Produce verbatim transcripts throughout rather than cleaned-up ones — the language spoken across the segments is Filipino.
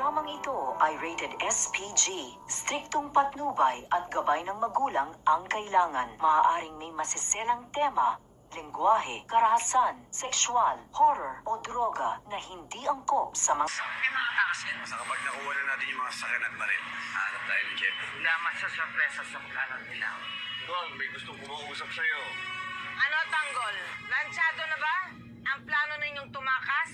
Programang ito ay rated S P G. Striktong patnubay at gabay ng magulang ang kailangan. Maaaring may masiselang tema, lengguwahe, karahasan, sexual, horror o droga na hindi angkop sa mga... May mga takasin. Basta kapag nakuha na natin yung mga sasakyan at baril, hanap tayo ni Jeff. Wala masasurpresa sa pagkalat nila. Don, may gustong kumausap sa'yo. Ano, Tanggol? Lansyado na ba? Ang plano ninyong tumakas?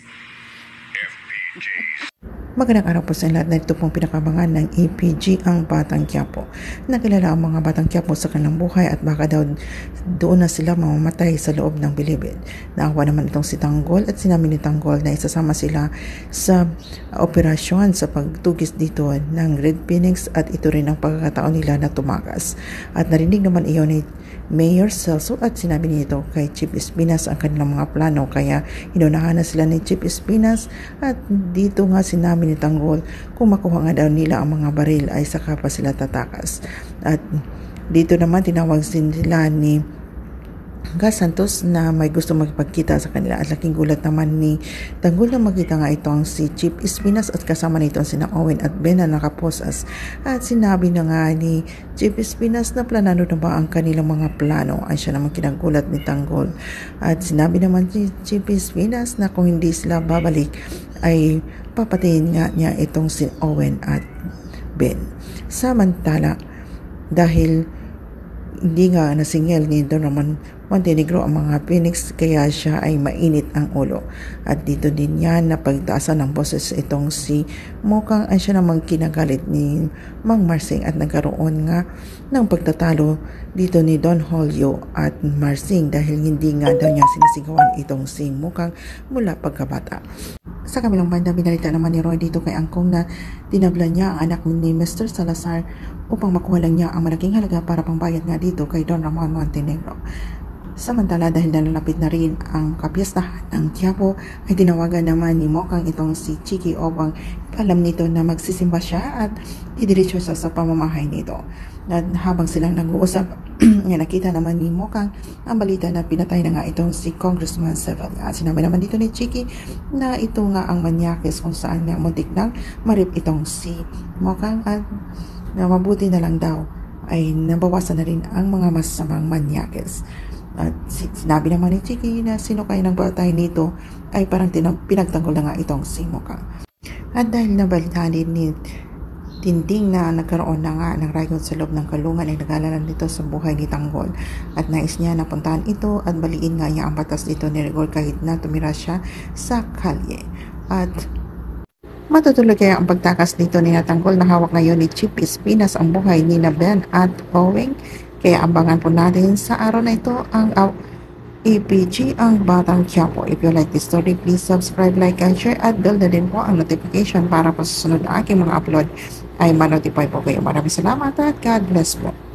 F P J. Magandang araw po sa lahat. Na ito pong pinakabangan ng A P G ang Batang Quiapo. Nakilala ang mga Batang Quiapo sa kanilang buhay at baka daw doon na sila mamamatay sa loob ng bilibid. Naawa naman itong si Tanggol at sinabi ni Tanggol na isasama sila sa operasyon sa pagtugis dito ng Red Phoenix at ito rin ang pagkakataon nila na tumakas. At narinig naman iyon ni Mayor Celso at sinabi nito kay Chief Espinas ang kanilang mga plano, kaya inunahan na sila ni Chief Espinas at dito nga sinabi ni Tanggol kung makuha nga daw nila ang mga baril ay saka pa sila tatakas. At dito naman tinawag sila ni Gas Santos na may gusto magpagkita sa kanila at laking gulat naman ni Tanggol na makita nga itong si Chief Espinas at kasama nito sina Owen at Ben na nakaposas. At sinabi na nga ni Chief Espinas na planado na ba ang kanilang mga plano, ay siya naman kinagulat ni Tanggol. At sinabi naman ni Chief Espinas na kung hindi sila babalik ay papatayin nga niya itong si Owen at Ben. Samantala, dahil hindi nga nasingil ni Don Ramon Montenegro ang mga Phoenix, kaya siya ay mainit ang ulo. At dito din yan na pagtaasan ng boses itong si Mokang ay siya namang kinagalit ni Mang Marsing at nagkaroon nga ng pagtatalo dito ni Don Julio at Marsing dahil hindi nga daw niya sinisigawan itong si Mokang mula pagkabata. Sa kabilang banda, binalita naman ni Roy dito kay Angkong na tinabla niya ang anak ni Mister Salazar upang makuha lang niya ang malaking halaga para pambayad nga dito kay Don Ramon Montenegro. Samantala, dahil nalalapit na rin ang kapiyastahan ng Quiapo, ay tinawagan naman ni Mokang itong si Chiki upang alam nito na magsisimba siya at didiretso siya sa pamamahay nito. At habang silang nag-uusap, nakita naman ni Mokang ang balita na pinatay na nga itong si Congressman Sevilla. Sinabi naman dito ni Chiki na ito nga ang manyakis kung saan nga muntik nang marip itong si Mokang at na mabuti na lang daw ay nabawasan na rin ang mga masamang manyakis. At sinabi naman ni Chiki na sino kayo ng batay nito ay parang pinagtanggol na nga itong si Mokang. At dahil nabalitaan din ni Tinting na nagkaroon na nga ng riot sa loob ng kulungan ay nag-alala nito sa buhay ni Tanggol at nais niya na puntahan ito at baliin nga niya ang batas dito ni Rigor kahit na tumira siya sa kalye. At matutuloy kaya ang pagtakas dito ni Tanggol na hawak ngayon ni Chief Espinas ang buhay ni na Ben at Owen. Kaya abangan po natin sa araw na ito ang A P G ang Batang Quiapo. If you like this story, please subscribe, like, and share at bell na din po ang notification para po sa sunod na aking mga upload ay ma-notify po kayo. Maraming salamat at God bless po.